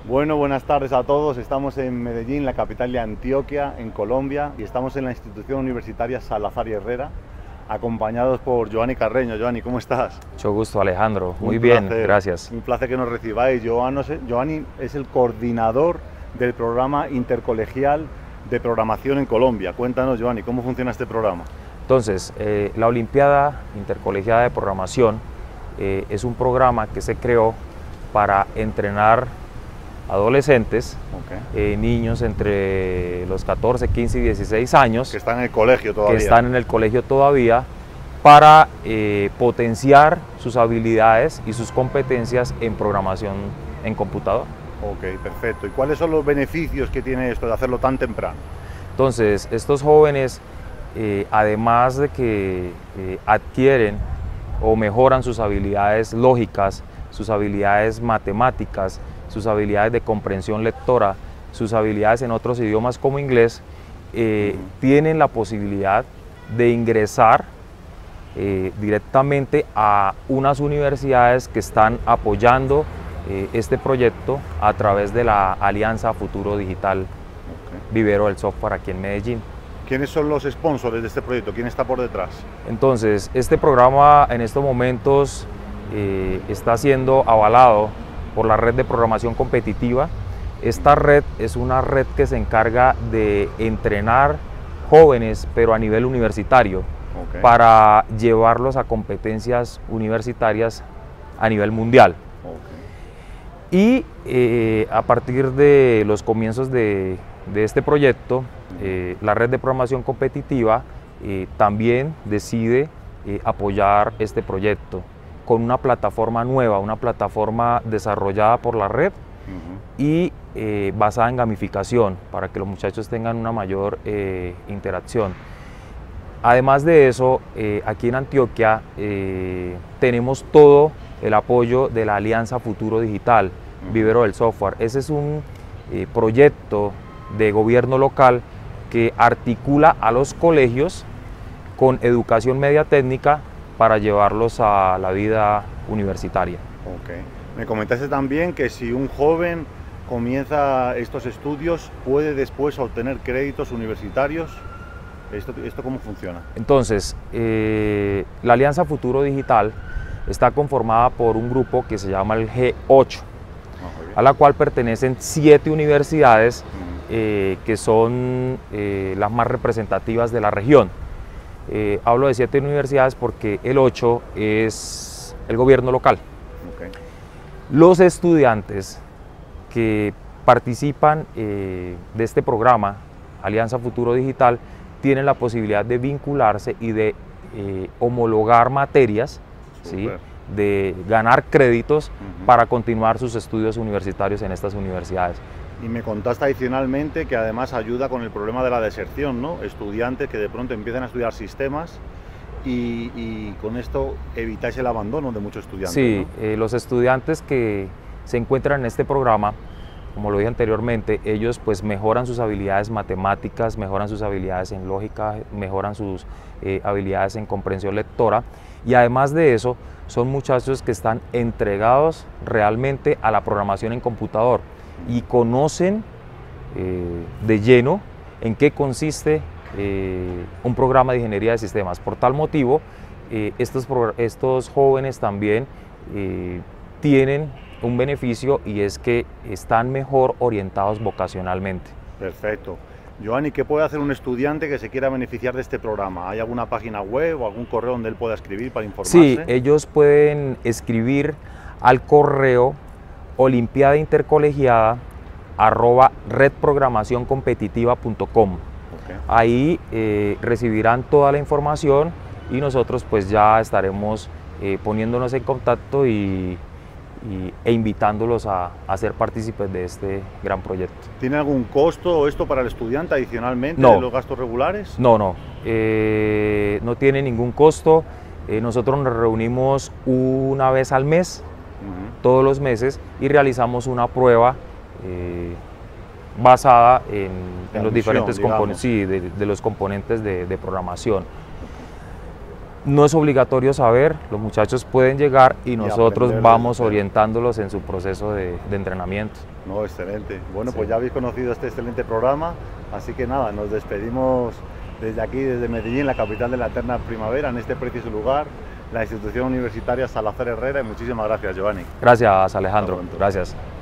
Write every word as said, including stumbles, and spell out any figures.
Bueno, buenas tardes a todos. Estamos en Medellín, la capital de Antioquia, en Colombia, y estamos en la institución universitaria Salazar y Herrera, acompañados por Giovanni Carreño. Giovanni, ¿cómo estás? Mucho gusto, Alejandro. Muy Un bien, placer, gracias. Un placer que nos recibáis. Giovanni es el coordinador del programa intercolegial de programación en Colombia. Cuéntanos, Giovanni, ¿cómo funciona este programa? Entonces, eh, la Olimpiada Intercolegiada de Programación eh, es un programa que se creó para entrenar adolescentes, okay. eh, niños entre los catorce, quince y dieciséis años, que están en el colegio todavía, que están en el colegio todavía para eh, potenciar sus habilidades y sus competencias en programación en computador. Ok, perfecto. ¿Y cuáles son los beneficios que tiene esto de hacerlo tan temprano? Entonces, estos jóvenes, eh, además de que eh, adquieren o mejoran sus habilidades lógicas, sus habilidades matemáticas, sus habilidades de comprensión lectora, sus habilidades en otros idiomas como inglés, eh, uh-huh. tienen la posibilidad de ingresar eh, directamente a unas universidades que están apoyando eh, este proyecto a través de la Alianza Futuro Digital okay. Vivero del Software aquí en Medellín. ¿Quiénes son los sponsors de este proyecto? ¿Quién está por detrás? Entonces, este programa en estos momentos eh, está siendo avalado por la red de programación competitiva. Esta red es una red que se encarga de entrenar jóvenes, pero a nivel universitario, okay. para llevarlos a competencias universitarias a nivel mundial. Okay. Y eh, a partir de los comienzos de, de este proyecto, eh, la red de programación competitiva eh, también decide eh, apoyar este proyecto con una plataforma nueva, una plataforma desarrollada por la red uh-huh. y eh, basada en gamificación para que los muchachos tengan una mayor eh, interacción. Además de eso, eh, aquí en Antioquia eh, tenemos todo el apoyo de la Alianza Futuro Digital, uh-huh. Vivero del Software. Ese es un eh, proyecto de gobierno local que articula a los colegios con educación media técnica para llevarlos a la vida universitaria. Okay. Me comentaste también que si un joven comienza estos estudios, puede después obtener créditos universitarios. ¿Esto, esto cómo funciona? Entonces, eh, la Alianza Futuro Digital está conformada por un grupo que se llama el G ocho, oh, a la cual pertenecen siete universidades uh-huh. eh, que son eh, las más representativas de la región. Eh, hablo de siete universidades porque el ocho es el gobierno local. Okay. Los estudiantes que participan eh, de este programa, Alianza Futuro Digital, tienen la posibilidad de vincularse y de eh, homologar materias, ¿sí? De ganar créditos uh-huh. para continuar sus estudios universitarios en estas universidades. Y me contaste adicionalmente que además ayuda con el problema de la deserción, ¿no? Estudiantes que de pronto empiezan a estudiar sistemas y, y con esto evitáis el abandono de muchos estudiantes. Sí, ¿no? eh, los estudiantes que se encuentran en este programa, como lo dije anteriormente, ellos pues mejoran sus habilidades matemáticas, mejoran sus habilidades en lógica, mejoran sus eh, habilidades en comprensión lectora y además de eso son muchachos que están entregados realmente a la programación en computador y conocen eh, de lleno en qué consiste eh, un programa de ingeniería de sistemas. Por tal motivo, eh, estos, estos jóvenes también eh, tienen un beneficio y es que están mejor orientados vocacionalmente. Perfecto. Giovanni, ¿qué puede hacer un estudiante que se quiera beneficiar de este programa? ¿Hay alguna página web o algún correo donde él pueda escribir para informarse? Sí, ellos pueden escribir al correo olimpiada intercolegiada arroba redprogramacioncompetitiva punto com. Okay. Ahí eh, recibirán toda la información y nosotros pues ya estaremos eh, poniéndonos en contacto y, y, e invitándolos a, a ser partícipes de este gran proyecto. ¿Tiene algún costo esto para el estudiante adicionalmente no, de los gastos regulares? No, no, eh, no tiene ningún costo. Eh, nosotros nos reunimos una vez al mes, uh-huh. todos los meses, y realizamos una prueba eh, basada en, en los diferentes componentes, sí, de, de los componentes de, de programación. no es obligatorio saber, los muchachos pueden llegar y nosotros vamos orientándolos en su proceso de, de entrenamiento. No, excelente. Bueno, sí. Pues ya habéis conocido este excelente programa, así que nada, nos despedimos desde aquí, desde Medellín, la capital de la eterna primavera, en este precioso lugar, la institución universitaria Salazar Herrera, y muchísimas gracias, Giovanni. Gracias, Alejandro. Gracias.